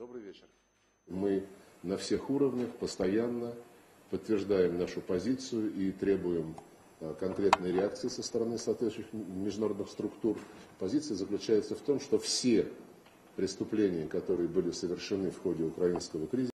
Добрый вечер. Мы на всех уровнях постоянно подтверждаем нашу позицию и требуем конкретной реакции со стороны соответствующих международных структур. Позиция заключается в том, что все преступления, которые были совершены в ходе украинского кризиса,